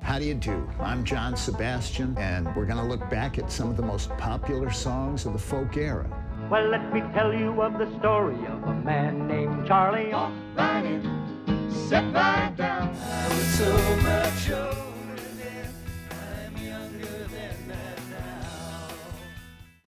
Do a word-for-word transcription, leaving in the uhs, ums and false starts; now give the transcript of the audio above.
How do you do? I'm John Sebastian, and we're going to look back at some of the most popular songs of the folk era. Well, let me tell you of the story of a man named Charlie. Walk right in, sit right down. With so much of